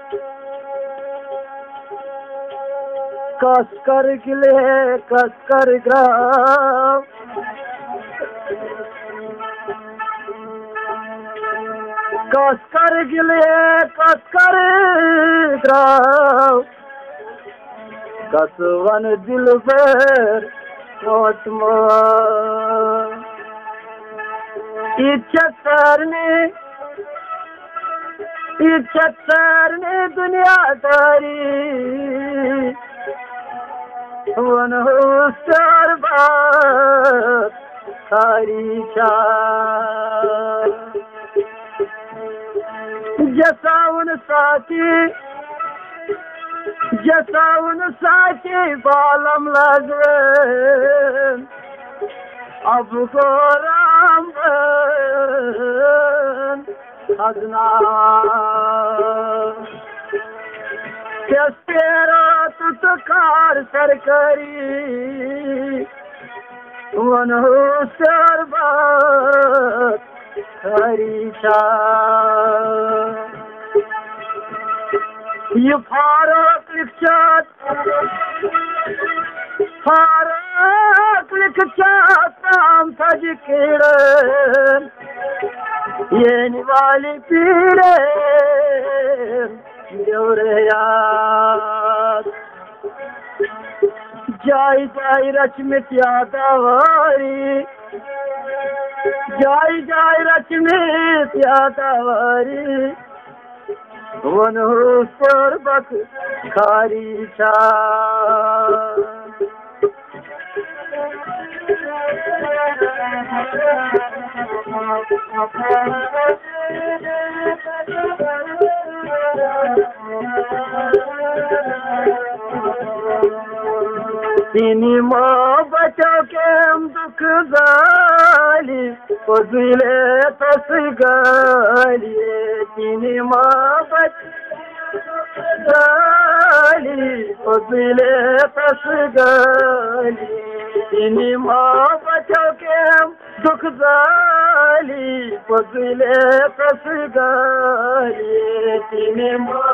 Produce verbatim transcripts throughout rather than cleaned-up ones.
कसकर गिले कसकर ग्राम कसकर गिले कसकर ग्राम कसवन दिल पर मोटमा इज्जत करने इज्जत करने दुनियादारी वन होशियार बात सारी चार जैसा उन साथी जैसा उन साथी बालम लगे अब को राम खजना तेरा तुतकार सरकारी वन होशियार बात सारी चार ये फारक लिखचात फारक लिखचात नाम सज किरण ये निवाली पीड़े देवरे याद जाई जाई रचमित यादावारी जाई जाई रचमित यादावारी वन होशियार बक खारी चा तीनी माँ बचो के हम दुख जाली पजुले तस गाली तीनी माँ बच गाली पजुले तस गाली तीनी माँ बचो के हम दुख जाली पजुले तस गाली तीनी माँ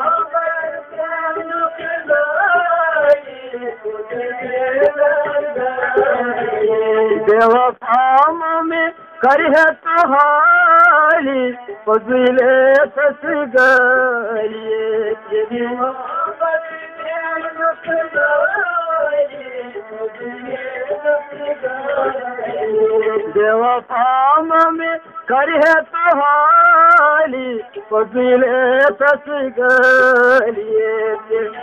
देवफाम में करे तो हाली पजुले सस गलिए तेरी मोहब्बत देवफाम में करे तो हाली पजुले सस गलिए तेरी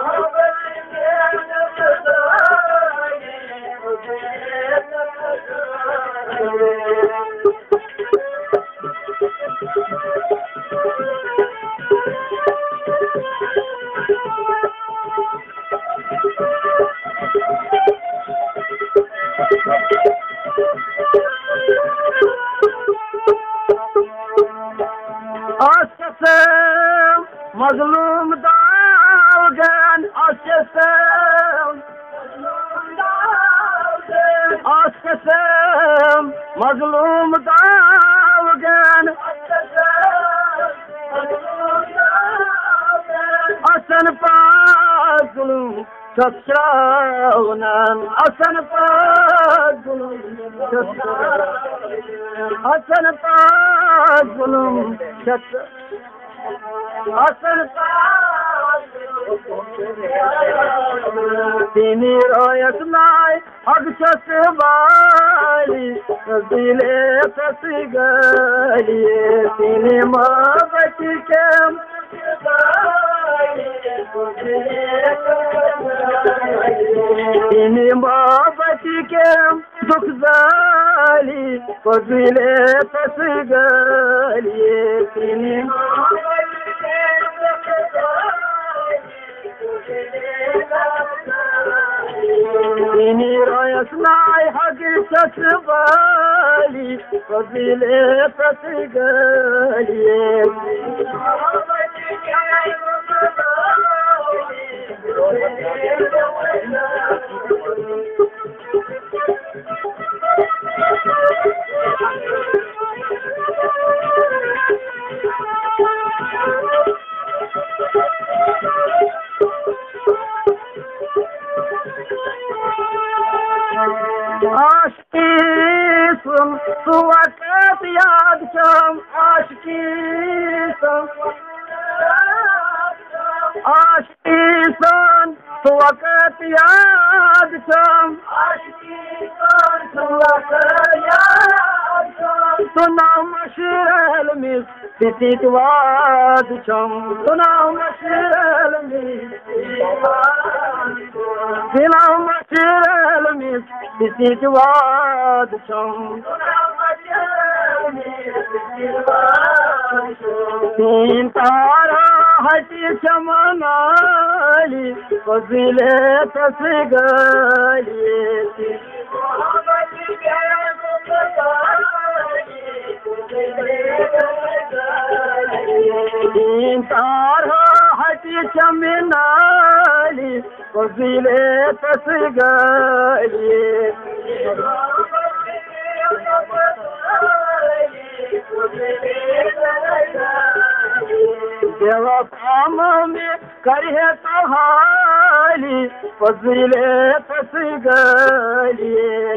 Asesem mazlum dalgan asesem asesem mazlum dalgan asan pazlum çatşravnan asan pazlum asan pazlum çat asan Tini royat nay akşas bali dile tasgali tini mabati kem tini mabati kem dukzali dile tasgali tini Tini royas nay hagir sasbali fazile tasgali Thank you. आशिकी सन तो वक़्त याद छम आशिकी सन तो वक़्त याद छम सुना मशरल miss तित वाद छम सुना मशरल मिस सुना मशरल मिस तित वाद छम तीन तारा हटी चमनाली फजिले तसगली तीन तारा हटी चमनाली फजिले तसगली देवकाम में करे तो हाली फजिले तसगली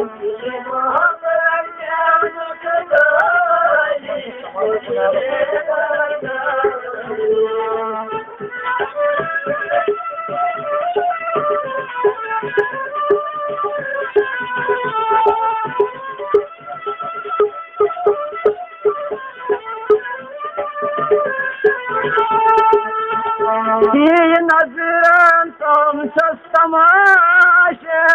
ये नजरन तुम तमाशे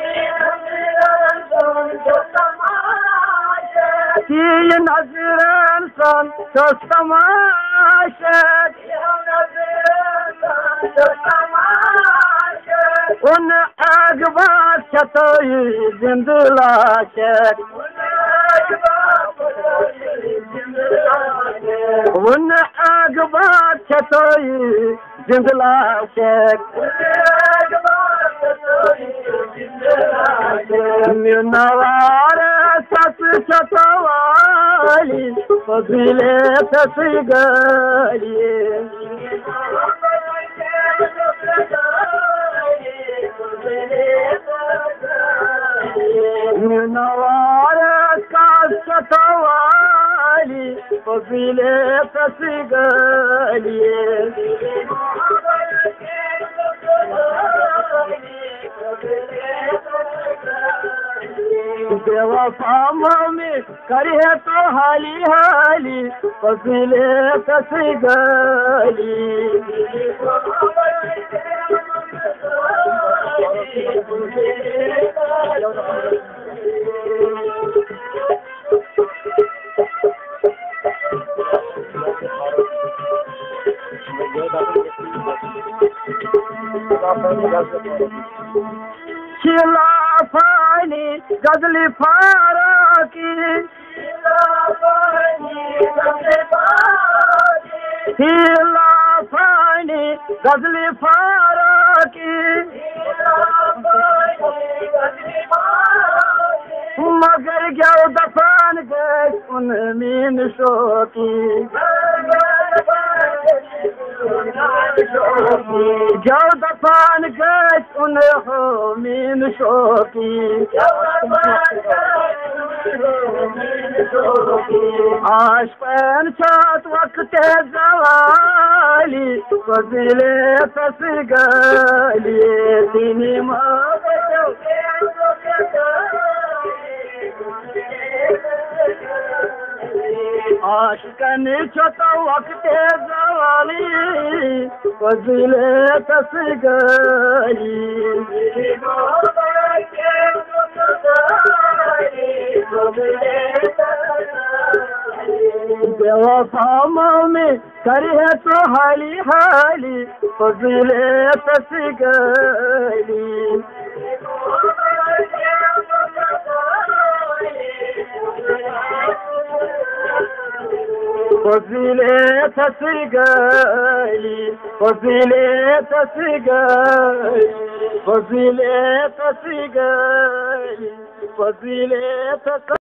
ये नजरन तुम तमाशे उन अगबार चतोई जिंदलाशे उन अगबार चतोई जिंदला शेख नवार सस चतवाली फजिले तसगली नवार का चतवाली फजिले तसगली देवकाम में करे तो हाली हाली फजिले तसगली खिलाफानी गजली फारा की खिलाफानी गजली फारा की मगर क्या दफान गए उन मीन शोकी जो दफान गए उन हो मीन शोकी आश पैन छात वक्त जवाली फजिले तसगली तीनी आशिकन छोटा वक्त जवाली फजिले तसगली देवकाम में करे तो हाली हाली फजिले तसगली फजिले तसगली फजिले तसगली फजिले तसगली फजिले तस